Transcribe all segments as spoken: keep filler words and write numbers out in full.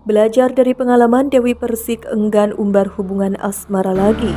Belajar dari pengalaman, Dewi Persik enggan umbar hubungan asmara lagi.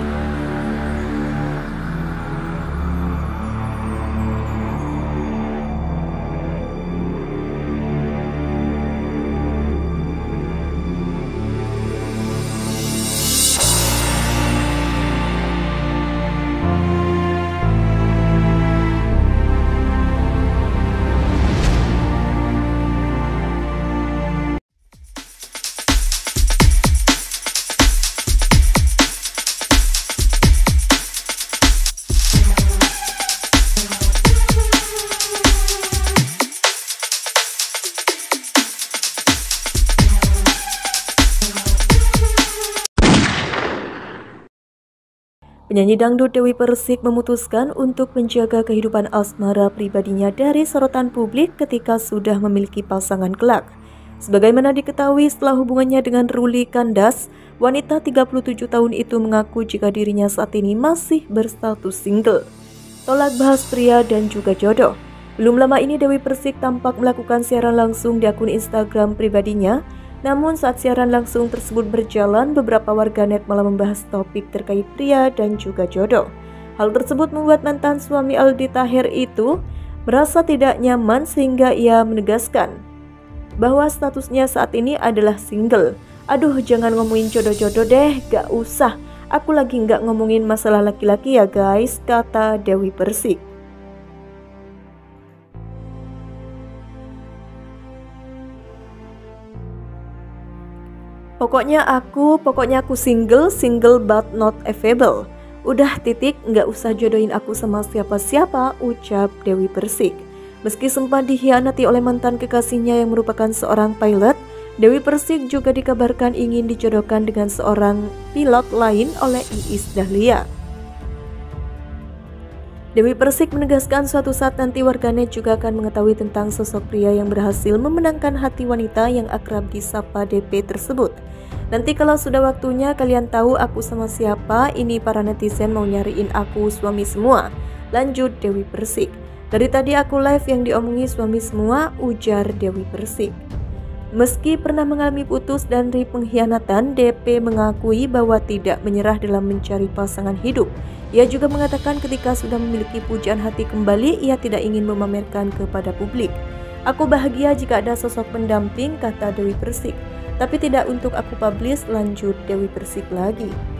Penyanyi dangdut Dewi Persik memutuskan untuk menjaga kehidupan asmara pribadinya dari sorotan publik ketika sudah memiliki pasangan kelak. Sebagaimana diketahui, setelah hubungannya dengan Ruli Kandas, wanita tiga puluh tujuh tahun itu mengaku jika dirinya saat ini masih berstatus single. Tolak bahas pria dan juga jodoh. Belum lama ini Dewi Persik tampak melakukan siaran langsung di akun Instagram pribadinya. Namun saat siaran langsung tersebut berjalan, beberapa warganet malah membahas topik terkait pria dan juga jodoh. Hal tersebut membuat mantan suami Aldi Taher itu merasa tidak nyaman sehingga ia menegaskan bahwa statusnya saat ini adalah single. Aduh, jangan ngomongin jodoh-jodoh deh, gak usah. Aku lagi gak ngomongin masalah laki-laki ya guys, kata Dewi Persik. Pokoknya aku, pokoknya aku single, single but not available. Udah titik, nggak usah jodohin aku sama siapa-siapa, ucap Dewi Persik. Meski sempat dikhianati oleh mantan kekasihnya yang merupakan seorang pilot, Dewi Persik juga dikabarkan ingin dijodohkan dengan seorang pilot lain oleh Iis Dahlia. Dewi Persik menegaskan suatu saat nanti warganet juga akan mengetahui tentang sosok pria yang berhasil memenangkan hati wanita yang akrab disapa D P tersebut. Nanti kalau sudah waktunya kalian tahu aku sama siapa, ini para netizen mau nyariin aku suami semua, lanjut Dewi Persik. Dari tadi aku live yang diomongi suami semua, ujar Dewi Persik. Meski pernah mengalami putus dan dari pengkhianatan, D P mengakui bahwa tidak menyerah dalam mencari pasangan hidup. Ia juga mengatakan ketika sudah memiliki pujaan hati kembali, ia tidak ingin memamerkan kepada publik. Aku bahagia jika ada sosok pendamping, kata Dewi Persik. Tapi tidak untuk aku publish, lanjut Dewi Persik lagi.